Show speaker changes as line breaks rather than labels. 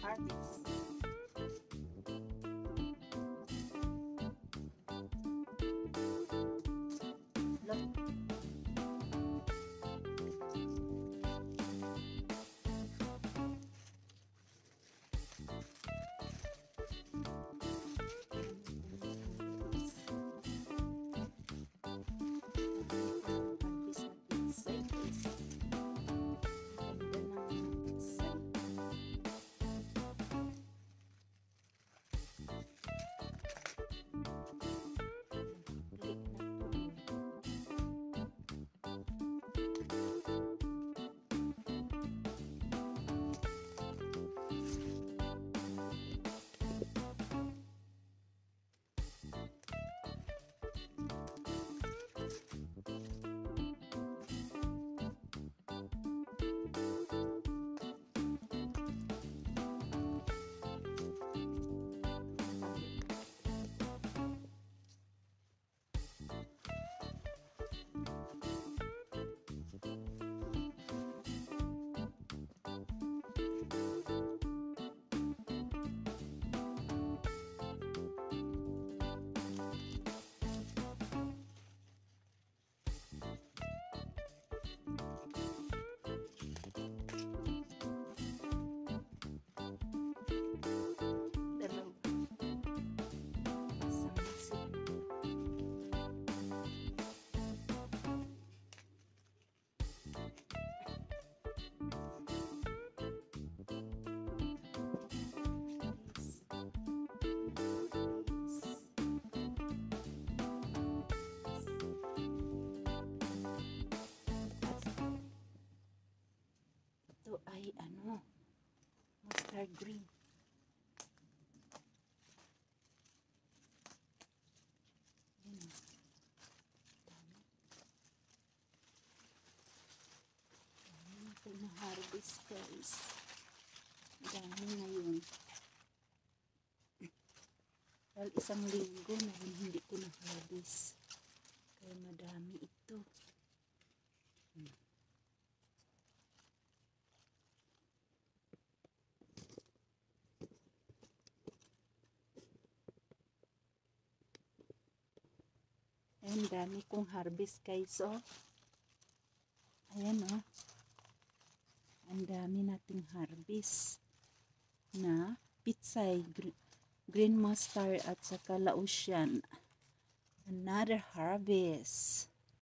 harvest. Look. Ito ay mustard green. Ito na harvest guys. Dami na yun. Dahil isang linggo na hindi ko na harvest. Kaya madami ito. Ayan, dami kong harvest guys, oh. Ayan, oh. Ang dami nating harvest na pitsay, green mustard at saka Laotian. Another harvest.